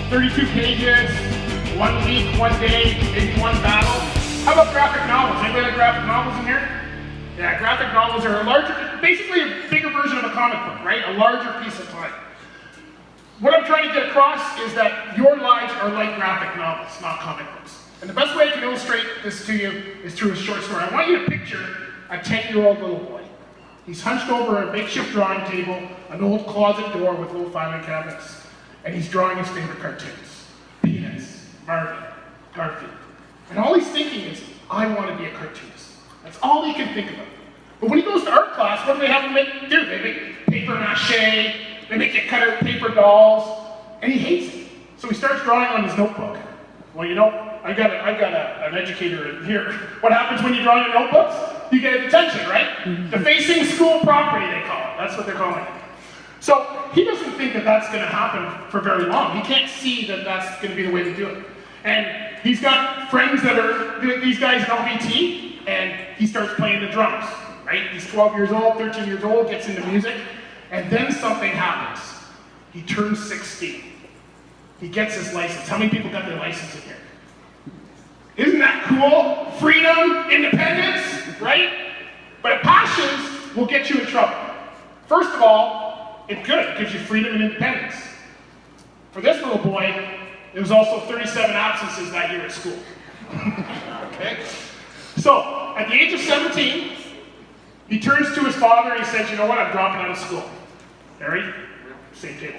32 pages, 1 week, 1 day, maybe 1 battle. How about graphic novels? Anybody like graphic novels in here? Yeah, graphic novels are a larger, basically a bigger version of a comic book, right? A larger piece of time. What I'm trying to get across is that your lives are like graphic novels, not comic books. And the best way I can illustrate this to you is through a short story. I want you to picture a 10-year-old little boy. He's hunched over a makeshift drawing table, an old closet door with little filing cabinets, and he's drawing his favorite cartoons. Peanuts, Marvin, Garfield. And all he's thinking is, I want to be a cartoonist. That's all he can think about. But when he goes to art class, what do they have him do? They make paper mache, they make you cut out paper dolls, and he hates it. So he starts drawing on his notebook. Well, you know, I got an educator in here. What happens when you draw your notebooks? You get detention, right? Defacing school property, they call it. That's what they're calling it. So he doesn't think that that's going to happen for very long. He can't see that that's going to be the way to do it. And he's got friends that are these guys in OVT, and he starts playing the drums, right? He's 12 years old, 13 years old, gets into music, and then something happens. He turns 16. He gets his license. How many people got their license in here? Isn't that cool? Freedom, independence, right? But passions will get you in trouble. First of all, it's good. It gives you freedom and independence. For this little boy, there was also 37 absences that year at school. Okay? So, at the age of 17, he turns to his father and he says, you know what, I'm dropping out of school. Harry, same table.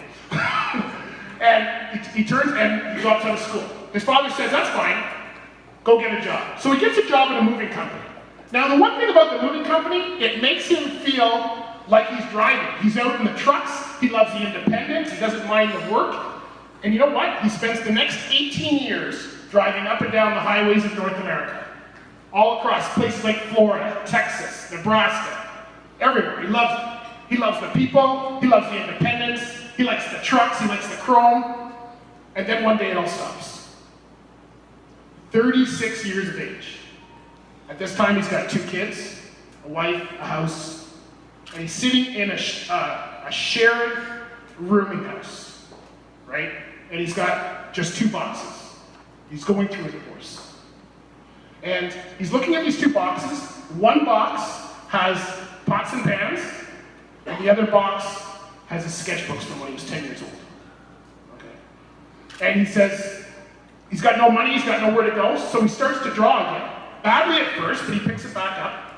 And he turns and he drops out of school. His father says, that's fine, go get a job. So he gets a job in a moving company. Now the one thing about the moving company, it makes him feel like he's driving. He's out in the trucks, he loves the independence, he doesn't mind the work. And you know what? He spends the next 18 years driving up and down the highways of North America. All across places like Florida, Texas, Nebraska, everywhere. He loves it. He loves the people, he loves the independence, he likes the trucks, he likes the chrome. And then one day it all stops. 36 years of age. At this time he's got 2 kids, a wife, a house, and he's sitting in a shared rooming house, right? And he's got just 2 boxes. He's going through a divorce. And he's looking at these 2 boxes. One box has pots and pans, and the other box has his sketchbooks from when he was 10 years old. Okay. And he says, he's got no money, he's got nowhere to go, so he starts to draw again. Badly at first, but he picks it back up.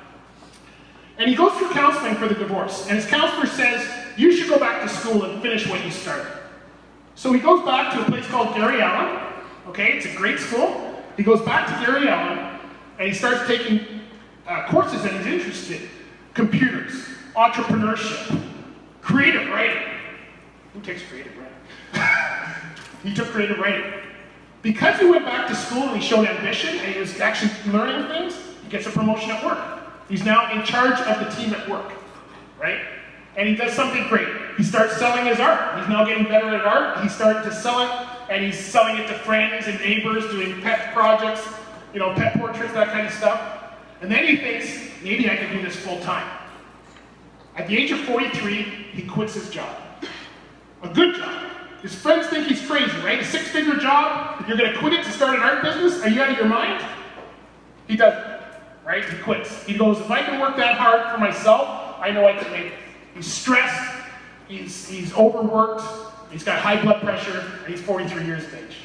And he goes through counseling for the divorce. And his counselor says, you should go back to school and finish what you started. So he goes back to a place called Gary Allen. Okay, it's a great school. He goes back to Gary Allen, and he starts taking courses that he's interested in. Computers, entrepreneurship, creative writing. Who takes creative writing? He took creative writing. Because he went back to school and he showed ambition and he was actually learning things, he gets a promotion at work. He's now in charge of the team at work, right? And he does something great. He starts selling his art. He's now getting better at art. He's starting to sell it, and he's selling it to friends and neighbors, doing pet projects, you know, pet portraits, that kind of stuff. And then he thinks, maybe I can do this full time. At the age of 43, he quits his job. A good job. His friends think he's crazy, right? A 6-figure job, you're going to quit it to start an art business? Are you out of your mind? He doesn't, right? He quits. He goes, if I can work that hard for myself, I know I can make it. He's stressed, he's overworked, he's got high blood pressure, and he's 43 years of age.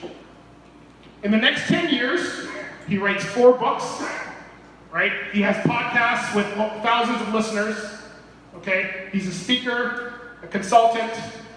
In the next 10 years, he writes 4 books, right? He has podcasts with thousands of listeners, okay? He's a speaker, a consultant,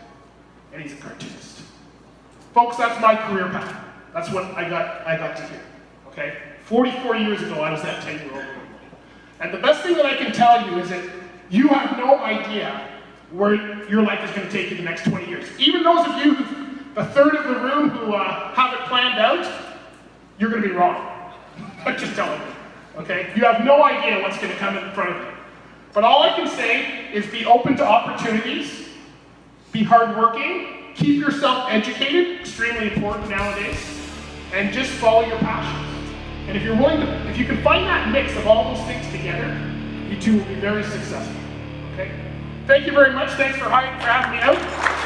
and he's a cartoonist. Folks, that's my career path. That's what I got to hear, okay? 44 years ago, I was that 10-year-old boy. And the best thing that I can tell you is that you have no idea where your life is going to take you the next 20 years. Even those of you, the third of the room who have it planned out, you're going to be wrong. I'm just telling you, okay? You have no idea what's going to come in front of you. But all I can say is be open to opportunities, be hardworking, keep yourself educated, extremely important nowadays, and just follow your passions. And if you're willing to, if you can find that mix of all those things together, you two will be very successful, okay? Thank you very much. Thanks for having me out.